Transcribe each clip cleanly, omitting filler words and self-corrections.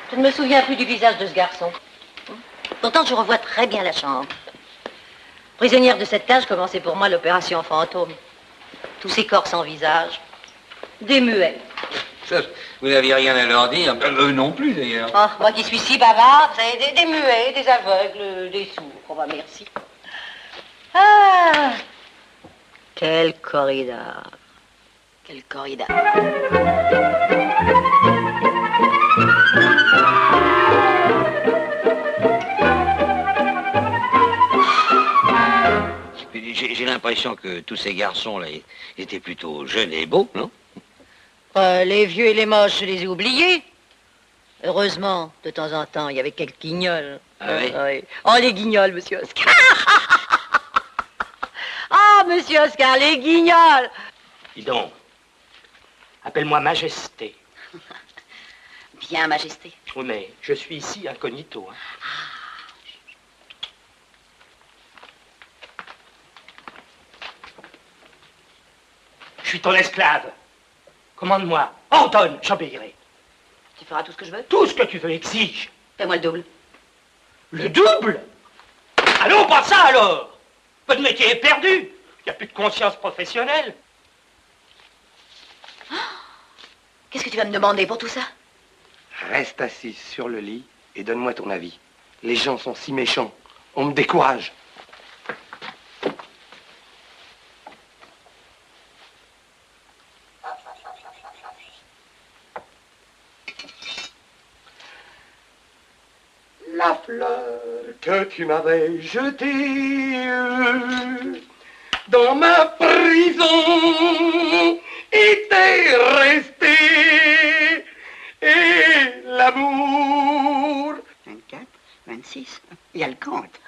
Je ne me souviens plus du visage de ce garçon. Pourtant, je revois très bien la chambre. Prisonnière de cette cage commençait pour moi l'opération fantôme. Tous ces corps sans visage, des muets. Ça, vous n'aviez rien à leur dire. Eux non plus, d'ailleurs. Oh, moi qui suis si bavarde, vous savez, des muets, des aveugles, des sourds. Oh, bah, merci. Ah, quel corridor. Quel corridor. J'ai l'impression que tous ces garçons-là étaient plutôt jeunes et beaux, non? Les vieux et les moches, je les ai oubliés. Heureusement, de temps en temps, il y avait quelques guignols. Ah oui? Oui. Oh, les guignols, monsieur Oscar. Oh, monsieur Oscar, les guignols. Dis donc, appelle-moi Majesté. Bien, Majesté. Oui, mais je suis ici incognito. Hein. Je suis ton esclave. Commande-moi. Ordonne, j'obéirai. Tu feras tout ce que je veux? Tout ce que tu veux, exige. Fais-moi le double. Le double? Allons, pas ça alors. Votre métier est perdu. Il n'y a plus de conscience professionnelle. Oh, qu'est-ce que tu vas me demander pour tout ça? Reste assise sur le lit et donne-moi ton avis. Les gens sont si méchants. On me décourage. La fleur que tu m'avais jetée dans ma prison était restée et l'amour. 24, 26, il y a le compte.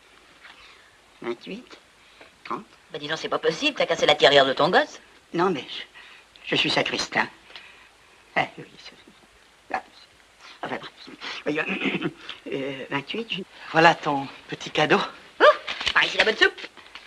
28, 30. Bah dis donc, c'est pas possible, t'as cassé la tirelire de ton gosse. Non, mais je suis sacristain. Ah, oui, enfin, 28. Voilà ton petit cadeau. Oh, par ici la bonne soupe.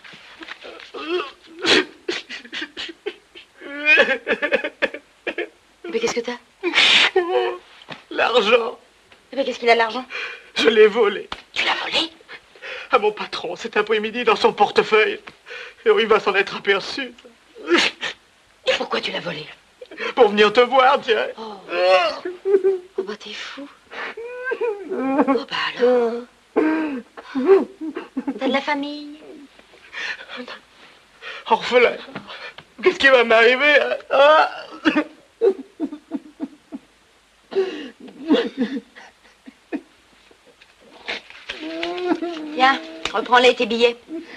Mais qu'est-ce que t'as? L'argent. Mais qu'est-ce qu'il a de l'argent? Je l'ai volé. Tu l'as volé? À mon patron cet après-midi dans son portefeuille. Et il va s'en être aperçu. Et pourquoi tu l'as volé? Pour venir te voir, tiens. Oh, oh bah t'es fou. Oh bah alors. T'as de la famille? Orphelin. Qu'est-ce qui va m'arriver? Tiens, reprends-les tes billets.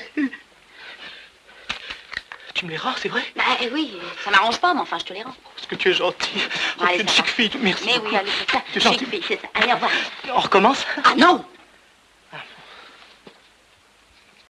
Tu me les rends, c'est vrai? Bah oui, ça m'arrange pas, mais enfin, je te les rends. Parce que tu es gentil. Bon, allez, Une ça chic va. fille, merci. Mais oui, allez, c'est ça. Tu es Chic gentil. fille, c'est ça. Allez, au revoir. On recommence? Ah non!